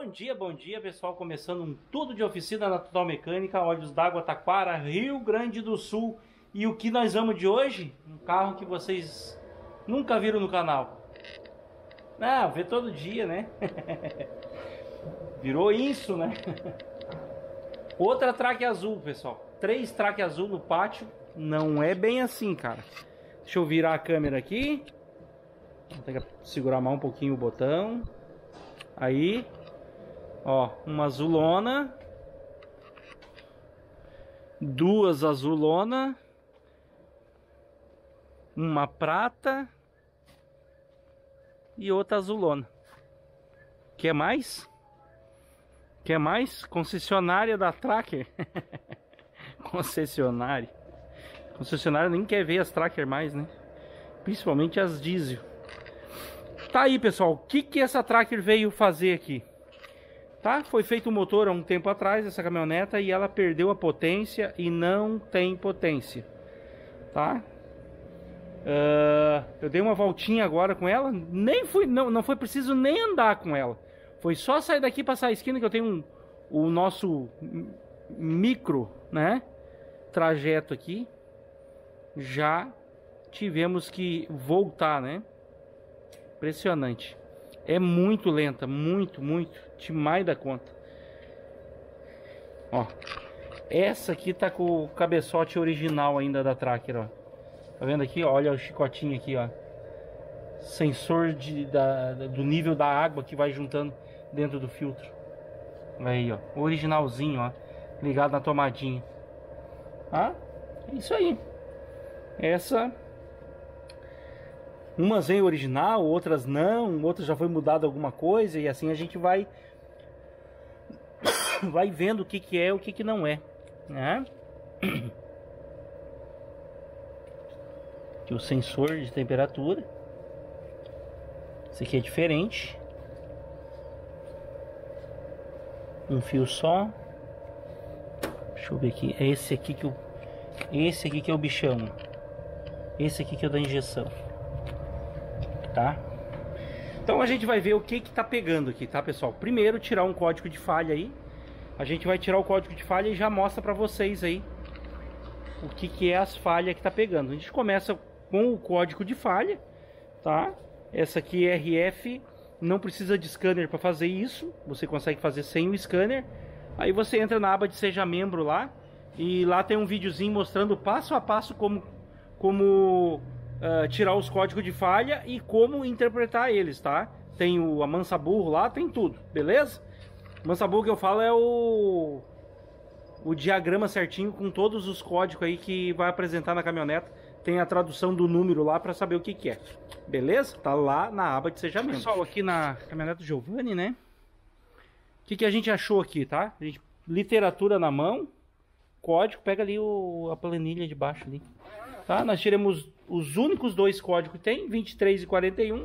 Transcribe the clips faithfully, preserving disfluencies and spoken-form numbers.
dia, bom dia pessoal, começando um tudo de oficina na Total Mecânica, Olhos d'Água, Taquara, Rio Grande do Sul. E o que nós vamos de hoje? Um carro que vocês nunca viram no canal. Não, vê todo dia, né? Virou isso, né? Outra traque azul, pessoal. Três traque azul no pátio. Não é bem assim, cara. Deixa eu virar a câmera aqui. Vou ter que segurar mais um pouquinho o botão. Aí, ó, uma azulona, duas azulona, uma prata e outra azulona. Quer mais? Quer mais? Concessionária da Tracker. Concessionária. Concessionária nem quer ver as Tracker mais, né? Principalmente as diesel. Tá aí, pessoal, o que que essa Tracker veio fazer aqui? Tá? Foi feito o motor há um tempo atrás, essa caminhoneta, e ela perdeu a potência e não tem potência. Tá? Uh, eu dei uma voltinha agora com ela, nem fui, não, não foi preciso nem andar com ela. Foi só sair daqui, passar a esquina, que eu tenho um, o nosso micro, né, trajeto aqui. Já tivemos que voltar, né? Impressionante. É muito lenta, muito, muito, demais da conta. Ó, essa aqui tá com o cabeçote original ainda da Tracker, ó. Tá vendo aqui? Olha o chicotinho aqui, ó. Sensor de, da, do nível da água que vai juntando dentro do filtro. Aí, ó, originalzinho, ó, ligado na tomadinha. Ah, é isso aí. Essa... Umas vem original, outras não, outras já foi mudado alguma coisa, e assim a gente vai vai vendo o que que é e o que que não é, né? Aqui o sensor de temperatura. Esse aqui é diferente. Um fio só. Deixa eu ver aqui, é esse aqui que o esse aqui que é o bichão. Esse aqui que é o da injeção. Tá? Então a gente vai ver o que que tá pegando aqui, tá, pessoal? Primeiro tirar um código de falha aí. A gente vai tirar o código de falha e já mostra pra vocês aí o que que é as falhas que tá pegando. A gente começa com o código de falha, tá? Essa aqui é R F, não precisa de scanner para fazer isso. Você consegue fazer sem o scanner. Aí você entra na aba de seja membro lá, e lá tem um videozinho mostrando passo a passo como como Uh, tirar os códigos de falha e como interpretar eles, tá? Tem o Amansa Burro lá, tem tudo, beleza? Amansa Burro que eu falo é o o diagrama certinho com todos os códigos aí que vai apresentar na caminhoneta. Tem a tradução do número lá para saber o que que é, beleza? Tá lá na aba de seja membro. Pessoal, aqui na caminhoneta do Giovanni, né? O que que a gente achou aqui, tá? A gente, literatura na mão, código, pega ali o, a planilha de baixo ali. Tá? Nós tiramos os únicos dois códigos que tem, vinte e três e quarenta e um.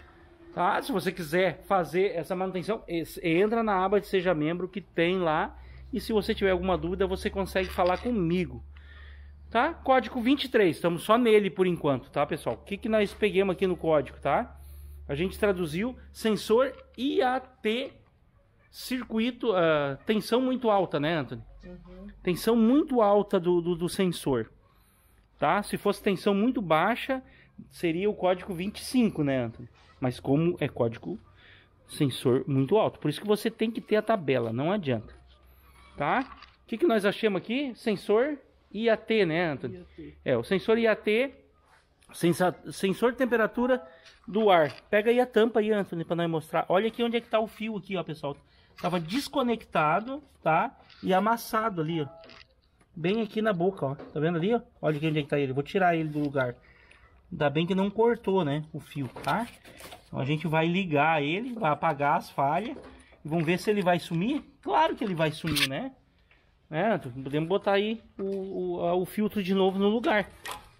Tá? Se você quiser fazer essa manutenção, entra na aba de seja membro que tem lá. E se você tiver alguma dúvida, você consegue falar comigo. Tá? Código vinte e três, estamos só nele por enquanto, tá, pessoal? O que que nós pegamos aqui no código, tá? A gente traduziu sensor I A T circuito, uh, tensão muito alta, né, Anthony? Uhum. Tensão muito alta do, do, do sensor. Tá? Se fosse tensão muito baixa, seria o código vinte e cinco, né, Anthony? Mas como é código sensor muito alto, por isso que você tem que ter a tabela, não adianta. Tá? O que que nós achamos aqui? Sensor I A T, né, Anthony? I A T. É, o sensor I A T, sensa, sensor de temperatura do ar. Pega aí a tampa aí, Anthony, para nós mostrar. Olha aqui onde é que tá o fio aqui, ó, pessoal. Tava desconectado, tá? E amassado ali, ó. Bem aqui na boca, ó. Tá vendo ali, ó? Olha aqui onde é que tá ele. Vou tirar ele do lugar. Ainda bem que não cortou, né? O fio, tá? Então a gente vai ligar ele, vai apagar as falhas. E vamos ver se ele vai sumir. Claro que ele vai sumir, né? É, podemos botar aí o, o, o filtro de novo no lugar.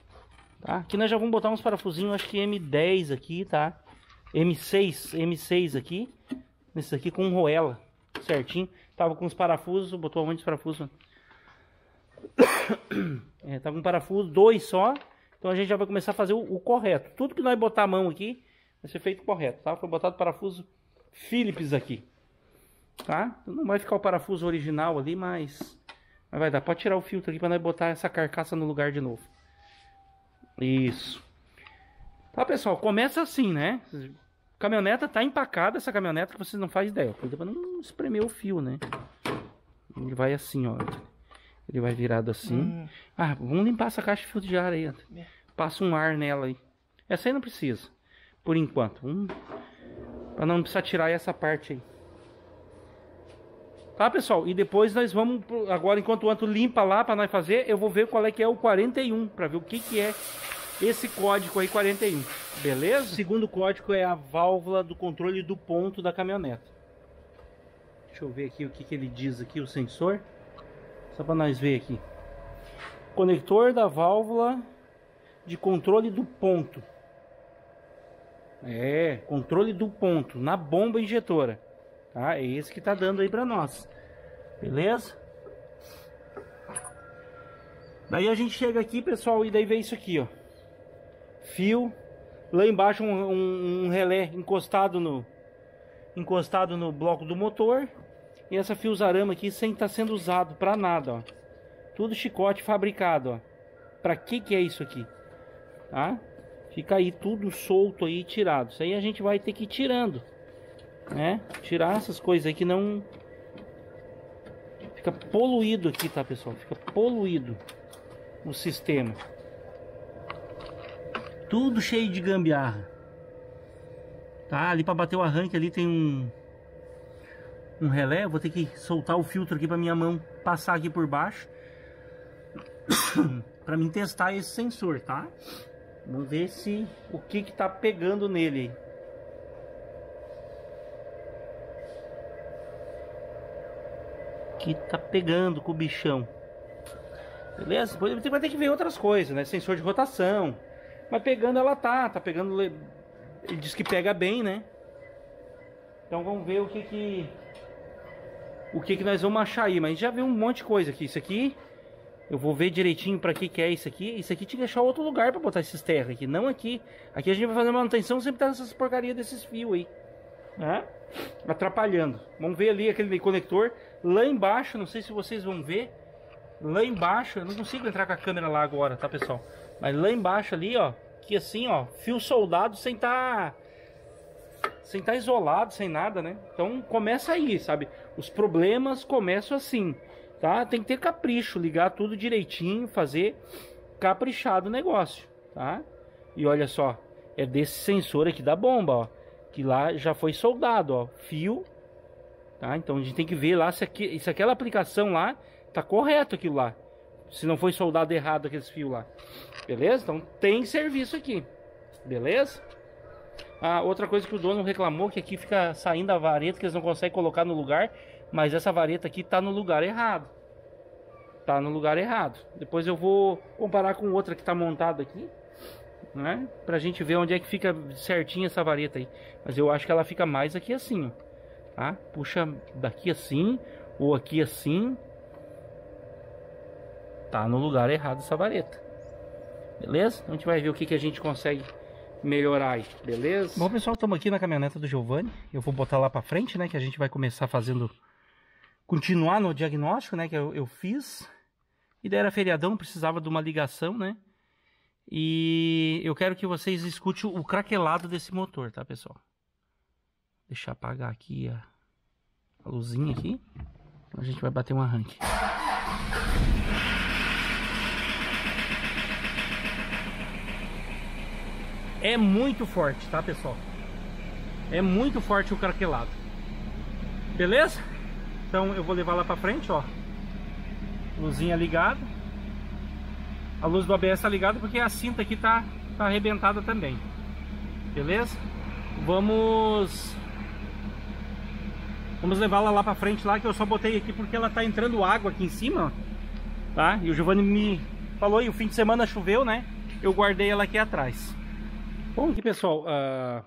Tá? Aqui nós já vamos botar uns parafusinhos, acho que M dez aqui, tá? M seis, M seis aqui. Esse aqui com roela, certinho. Tava com os parafusos, botou onde os parafusos? É, tá com um parafuso, dois só. Então a gente já vai começar a fazer o, o correto. Tudo que nós botar a mão aqui vai ser feito correto, tá? Foi botado parafuso Phillips aqui. tá? Não vai ficar o parafuso original ali, mas, mas vai dar. Pode tirar o filtro aqui para nós botar essa carcaça no lugar de novo. Isso. Tá, pessoal, começa assim, né? Caminhoneta tá empacada, essa caminhoneta que vocês não fazem ideia. Cuida pra não espremer o fio, né? Ele vai assim, ó. Ele vai virado assim. Hum. Ah, vamos limpar essa caixa de filtro de ar aí. Passa um ar nela aí. Essa aí não precisa. Por enquanto. Vamos... Pra não precisar tirar essa parte aí. Tá, pessoal? E depois nós vamos... Agora, enquanto o Anto limpa lá pra nós fazer, eu vou ver qual é que é o quarenta e um. Pra ver o que que é esse código aí, quarenta e um. Beleza? O segundo código é a válvula do controle do ponto da caminhonete. Deixa eu ver aqui o que que ele diz aqui, o sensor. Só para nós ver aqui. Conector da válvula de controle do ponto. É, controle do ponto na bomba injetora. Tá? É esse que tá dando aí para nós. Beleza? Daí a gente chega aqui, pessoal, e daí vê isso aqui, ó. Fio. Lá embaixo um, um, um relé encostado no encostado no bloco do motor. E essa fiozarama aqui sem estar sendo usado para nada, ó. Tudo chicote fabricado, ó. Para que que é isso aqui? Tá? Fica aí tudo solto aí, tirado. Isso aí a gente vai ter que ir tirando, né? Tirar essas coisas aí que não... Fica poluído aqui, tá, pessoal? Fica poluído o sistema. Tudo cheio de gambiarra. Tá, ali para bater o arranque ali tem um um relé. Eu vou ter que soltar o filtro aqui para minha mão passar aqui por baixo para mim testar esse sensor, tá? Vamos ver se o que que tá pegando nele. Que tá pegando com o bichão. Beleza? Depois vai ter que ver outras coisas, né? Sensor de rotação. Mas pegando ela tá, tá pegando, ele diz que pega bem, né? Então vamos ver o que que o que que nós vamos achar aí, mas já viu um monte de coisa aqui. Isso aqui eu vou ver direitinho para que que é isso aqui. Isso aqui tinha que deixar outro lugar para botar esses terra aqui, não aqui. Aqui a gente vai fazer manutenção, sempre tá essas porcaria desses fios aí, né? Atrapalhando. Vamos ver ali aquele conector lá embaixo, não sei se vocês vão ver. Lá embaixo, eu não consigo entrar com a câmera lá agora, tá, pessoal? Mas lá embaixo ali, ó, que assim, ó, fio soldado sem tá sem tá isolado, sem nada, né? Então começa aí, sabe? Os problemas começam assim, tá? Tem que ter capricho, ligar tudo direitinho, fazer caprichado o negócio, tá? E olha só, é desse sensor aqui da bomba, ó, que lá já foi soldado, ó, fio, tá? Então a gente tem que ver lá se, aqui, se aquela aplicação lá tá correto aquilo lá. Se não foi soldado errado aqueles fios lá. Beleza? Então tem serviço aqui. Beleza? Ah, outra coisa que o dono reclamou, que aqui fica saindo a vareta que eles não conseguem colocar no lugar. Mas essa vareta aqui tá no lugar errado. Tá no lugar errado. Depois eu vou comparar com outra que tá montada aqui, né? Pra gente ver onde é que fica certinho essa vareta aí. Mas eu acho que ela fica mais aqui assim, ó. Tá? Puxa daqui assim, ou aqui assim. Tá no lugar errado essa vareta. Beleza? Então a gente vai ver o que, que a gente consegue melhorar aí. Beleza? Bom, pessoal, estamos aqui na caminhoneta do Giovanni. Eu vou botar lá pra frente, né? Que a gente vai começar fazendo... Continuar no diagnóstico, né? Que eu, eu fiz. E daí era feriadão, precisava de uma ligação, né? E eu quero que vocês escutem o craquelado desse motor, tá, pessoal? Deixa eu apagar aqui a, a luzinha aqui. A gente vai bater um arranque. É muito forte, tá, pessoal? É muito forte o craquelado. Beleza? Então eu vou levar lá pra frente, ó. Luzinha ligada. A luz do A B S tá ligada porque a cinta aqui tá, tá arrebentada também. Beleza? Vamos... Vamos levá-la lá pra frente lá, que eu só botei aqui porque ela tá entrando água aqui em cima, ó. Tá? E o Giovanni me falou, e o fim de semana choveu, né? Eu guardei ela aqui atrás. Bom, aqui, pessoal, a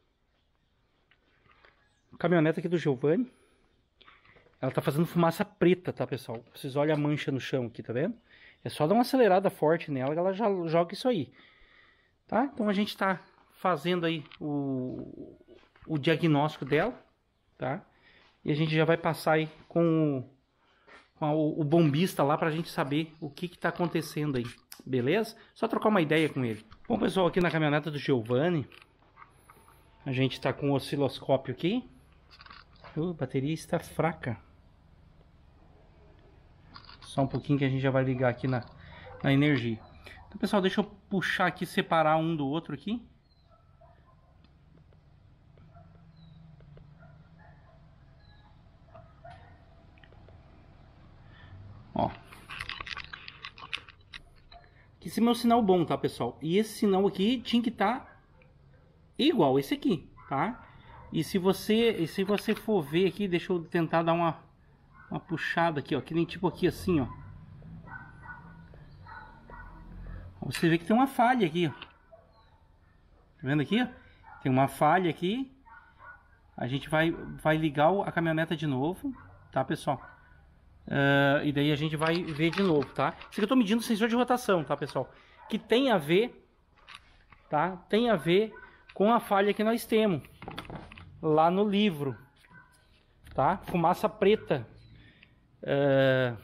caminhonete aqui do Giovanni, ela tá fazendo fumaça preta, tá, pessoal? Vocês olham a mancha no chão aqui, tá vendo? É só dar uma acelerada forte nela que ela já joga isso aí, tá? Então a gente tá fazendo aí o, o diagnóstico dela, tá? E a gente já vai passar aí com o, com o, o bombista lá pra gente saber o que que tá acontecendo aí. Beleza? Só trocar uma ideia com ele. Bom, pessoal, aqui na caminhoneta do Giovanni, a gente tá com o osciloscópio aqui. Uh, a bateria está fraca. Só um pouquinho que a gente já vai ligar aqui na, na energia. Então, pessoal, deixa eu puxar aqui, separar um do outro aqui. Ó. Esse é meu sinal bom, tá, pessoal? E esse sinal aqui tinha que estar tá igual esse aqui, tá? E se você, e se você for ver aqui, deixa eu tentar dar uma, uma puxada aqui, ó. Que nem tipo aqui assim, ó. Você vê que tem uma falha aqui, ó. Tá vendo aqui, ó? Tem uma falha aqui. A gente vai, vai ligar a caminhoneta de novo, tá, pessoal? Uh, e daí a gente vai ver de novo, tá? Isso aqui eu tô medindo o sensor de rotação, tá, pessoal? Que tem a ver, tá? Tem a ver com a falha que nós temos lá no livro, tá? Fumaça preta. Uh...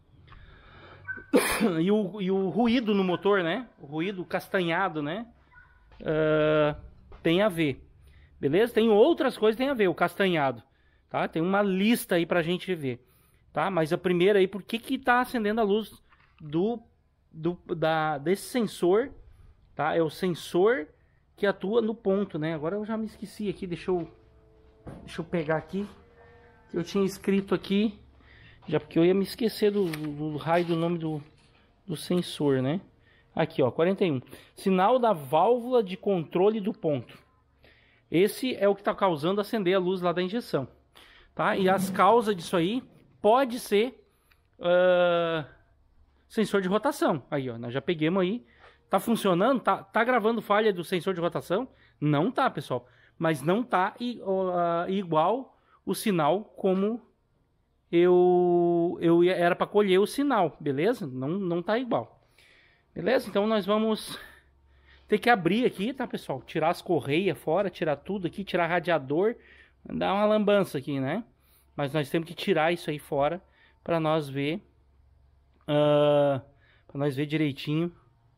e, o, e o ruído no motor, né? O ruído castanhado, né? Uh... Tem a ver. Beleza? Tem outras coisas que tem a ver, o castanhado, tá? Tem uma lista aí pra gente ver. Tá? Mas a primeira aí, por que que tá acendendo a luz do, do, da, desse sensor, tá? É o sensor que atua no ponto, né? Agora eu já me esqueci aqui, deixa eu, deixa eu pegar aqui. Eu tinha escrito aqui, já porque eu ia me esquecer do, do, do raio do nome do, do sensor, né? Aqui, ó, quarenta e um. Sinal da válvula de controle do ponto. Esse é o que tá causando acender a luz lá da injeção, tá? E as causas disso aí pode ser uh, sensor de rotação. Aí, ó, nós já pegamos aí. Tá funcionando? Tá, tá gravando falha do sensor de rotação? Não tá, pessoal. Mas não tá uh, igual o sinal como eu, eu era para colher o sinal, beleza? Não, não tá igual. Beleza? Então nós vamos ter que abrir aqui, tá, pessoal? Tirar as correias fora, tirar tudo aqui, tirar radiador. Dar uma lambança aqui, né? Mas nós temos que tirar isso aí fora para nós ver, uh, para nós ver direitinho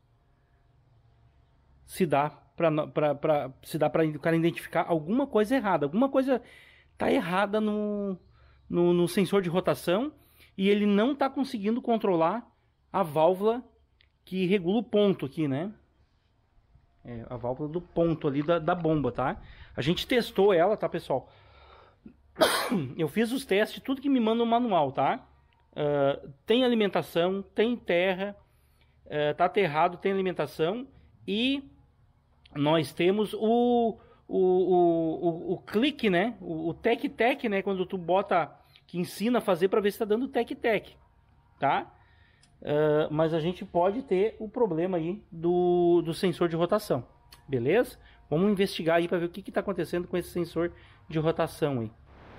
se dá para se dá para o cara identificar alguma coisa errada, alguma coisa tá errada no, no, no sensor de rotação e ele não tá conseguindo controlar a válvula que regula o ponto aqui, né? É a válvula do ponto ali da, da bomba, tá? A gente testou ela, tá, pessoal? Eu fiz os testes, tudo que me manda no manual, tá? Uh, tem alimentação, tem terra, uh, tá aterrado, tem alimentação. E nós temos o, o, o, o, o clique, né? O, o tec-tec, né? Quando tu bota, que ensina a fazer para ver se tá dando tec-tec, tá? Uh, mas a gente pode ter o problema aí do, do sensor de rotação, beleza? Vamos investigar aí para ver o que que tá acontecendo com esse sensor de rotação aí.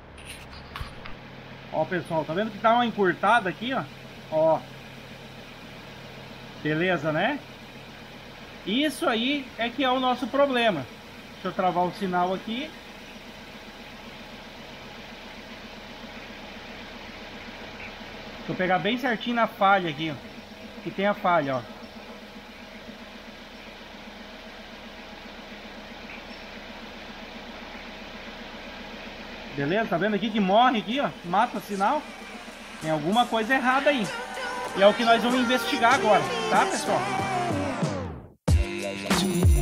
Ó, pessoal, tá vendo que tá uma encurtada aqui, ó? Ó. Beleza, né? Isso aí é que é o nosso problema. Deixa eu travar o sinal aqui. Deixa eu pegar bem certinho na falha aqui, ó. Que tem a falha, ó. Beleza? Tá vendo aqui que morre aqui, ó? Mata o sinal. Tem alguma coisa errada aí. E é o que nós vamos investigar agora, tá, pessoal?